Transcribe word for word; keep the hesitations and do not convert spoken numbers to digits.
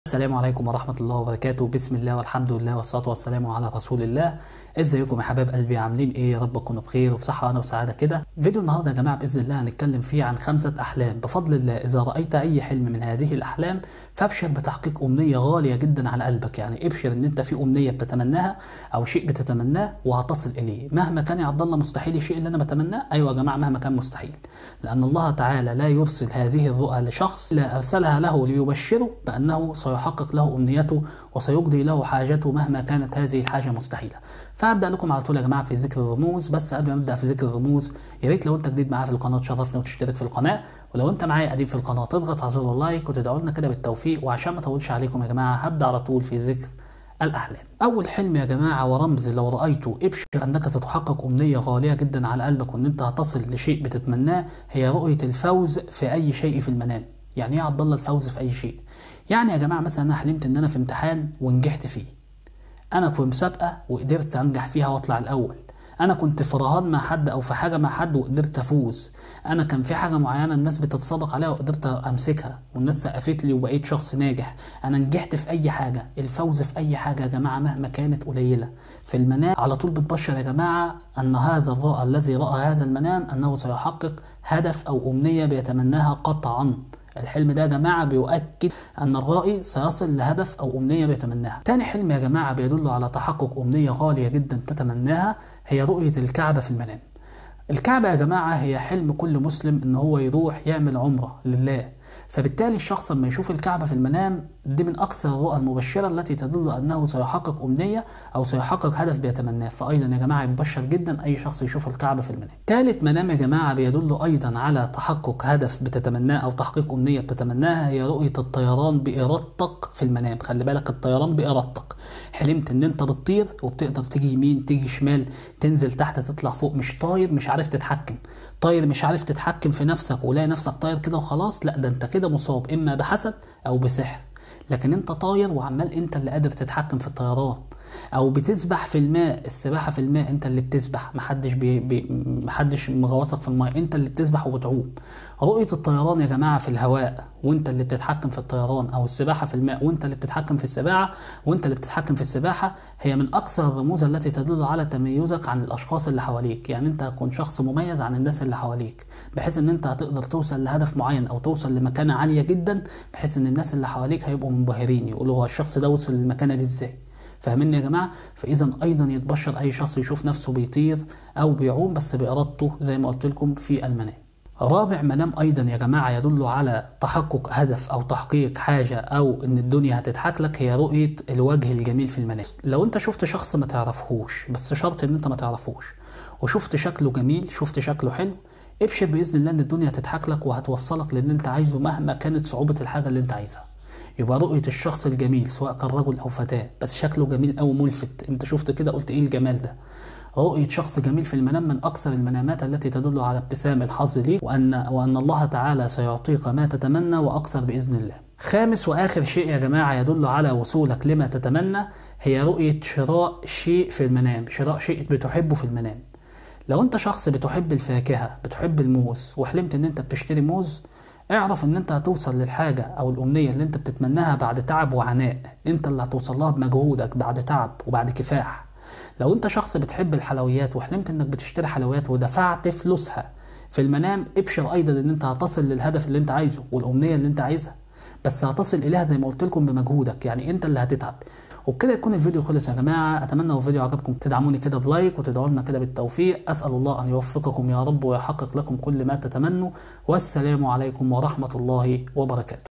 السلام عليكم ورحمة الله وبركاته. بسم الله والحمد لله والصلاة والسلام على رسول الله. ازيكم يا حباب قلبي، عاملين ايه؟ يا رب تكونوا بخير وبصحة وانا وسعادة كده. فيديو النهارده يا جماعة بإذن الله هنتكلم فيه عن خمسة أحلام بفضل الله. إذا رأيت أي حلم من هذه الأحلام فابشر بتحقيق أمنية غالية جدا على قلبك، يعني ابشر إن أنت في أمنية بتتمناها أو شيء بتتمناه وهتصل إليه مهما كان. يا عبد الله مستحيل الشيء اللي أنا بتمناه؟ أيوة يا جماعة مهما كان مستحيل، لأن الله تعالى لا يرسل هذه الرؤى لشخص إلا أرسلها له ليبشره بأنه سيحقق له أمنيته وسيقضي له حاجته مهما كانت هذه الحاجة مستحيلة. فأبدأ لكم على طول يا جماعة في ذكر الرموز. بس قبل ما أبدأ في ذكر الرموز يا ريت لو أنت جديد معايا في القناة تشرفنا وتشترك في القناة، ولو أنت معايا قديم في القناة تضغط على زر اللايك وتدعوا لنا كده بالتوفيق. وعشان ما أطولش عليكم يا جماعة هبدأ على طول في ذكر الأحلام. أول حلم يا جماعة ورمز لو رأيته ابشر أنك ستحقق أمنية غالية جدا على قلبك وأن أنت هتصل لشيء بتتمناه، هي رؤية الفوز في أي شيء في المنام. يعني إيه يا عبد الله الفوز في أي شيء؟ يعني يا جماعة مثلا أنا حلمت إن أنا في امتحان ونجحت فيه، أنا في مسابقة وقدرت أنجح فيها وأطلع الأول، أنا كنت في رهان مع حد أو في حاجة مع حد وقدرت أفوز، أنا كان في حاجة معينة الناس بتتسابق عليها وقدرت أمسكها والناس سقفت لي وبقيت شخص ناجح. أنا نجحت في أي حاجة. الفوز في أي حاجة يا جماعة مهما كانت قليلة في المنام على طول بتبشر يا جماعة أن هذا الرؤى الذي رأى هذا المنام أنه سيحقق هدف أو أمنية بيتمناها قطعا. الحلم ده يا جماعة بيؤكد أن الرائي سيصل لهدف أو أمنية بيتمناها. تاني حلم يا جماعة بيدل على تحقق أمنية غالية جدا تتمناها، هي رؤية الكعبة في المنام. الكعبة يا جماعة هي حلم كل مسلم إن هو يروح يعمل عمرة لله، فبالتالي الشخص لما يشوف الكعبة في المنام دي من أكثر الرؤى المبشرة التي تدل أنه سيحقق أمنية أو سيحقق هدف بيتمناه. فأيضا يا جماعة يبشر جدا أي شخص يشوف الكعبة في المنام. ثالث منام يا جماعة بيدل أيضا على تحقق هدف بتتمناه أو تحقيق أمنية بتتمناها، هي رؤية الطيران بإرادتك في المنام. خلي بالك، الطيران بإرادتك. حلمت إن أنت بتطير وبتقدر تيجي يمين تيجي شمال تنزل تحت تطلع فوق، مش طاير مش عارف تتحكم، طاير مش عارف تتحكم في نفسك ولاقي نفسك طاير كده وخلاص، لا ده انت كده مصاب اما بحسد او بسحر. لكن انت طاير وعمال انت اللي قادر تتحكم في الطيران، او بتسبح في الماء. السباحه في الماء انت اللي بتسبح، محدش بي بي محدش مغوصك في الماء، انت اللي بتسبح وبتعوم. رؤيه الطيران يا جماعه في الهواء وانت اللي بتتحكم في الطيران، او السباحه في الماء وانت اللي بتتحكم في السباحه وانت اللي بتتحكم في السباحه، هي من اكثر الرموز التي تدل على تميزك عن الاشخاص اللي حواليك. يعني انت هتكون شخص مميز عن الناس اللي حواليك، بحيث ان انت هتقدر توصل لهدف معين او توصل لمكانه عاليه جدا، بحيث ان الناس اللي حواليك هيبقوا منبهرين يقولوا هو الشخص ده وصل للمكانه دي ازاي. فاهمين يا جماعه؟ فاذا ايضا يتبشر اي شخص يشوف نفسه بيطير او بيعوم بس بارادته زي ما قلت لكم في المنام. رابع منام ايضا يا جماعه يدل على تحقق هدف او تحقيق حاجه او ان الدنيا هتضحك لك، هي رؤيه الوجه الجميل في المنام. لو انت شفت شخص ما تعرفهوش، بس شرط ان انت ما تعرفوش، وشفت شكله جميل، شفت شكله حلو، ابشر باذن الله ان الدنيا هتضحك لك وهتوصلك للي انت عايزه مهما كانت صعوبه الحاجه اللي انت عايزها. يبقى رؤية الشخص الجميل سواء كان رجل أو فتاة بس شكله جميل أو ملفت، أنت شفت كده قلت إيه الجمال ده. رؤية شخص جميل في المنام من أكثر المنامات التي تدل على ابتسام الحظ ليك وأن وأن الله تعالى سيعطيك ما تتمنى وأكثر بإذن الله. خامس وآخر شيء يا جماعة يدل على وصولك لما تتمنى، هي رؤية شراء شيء في المنام، شراء شيء بتحبه في المنام. لو أنت شخص بتحب الفاكهة، بتحب الموز، وحلمت إن أنت بتشتري موز، اعرف ان انت هتوصل للحاجة او الامنية اللي انت بتتمناها بعد تعب وعناء، انت اللي هتوصل لها بمجهودك بعد تعب وبعد كفاح. لو انت شخص بتحب الحلويات وحلمت انك بتشتري حلويات ودفعت فلوسها في المنام، ابشر ايضا ان انت هتصل للهدف اللي انت عايزه والامنية اللي انت عايزها، بس هتصل اليها زي ما قلت لكم بمجهودك، يعني انت اللي هتتعب. وبكده يكون الفيديو خلص يا جماعه. اتمنى لو الفيديو عجبكم تدعموني كده بلايك وتدعوا لنا كده بالتوفيق. اسال الله ان يوفقكم يا رب ويحقق لكم كل ما تتمنوا، والسلام عليكم ورحمه الله وبركاته.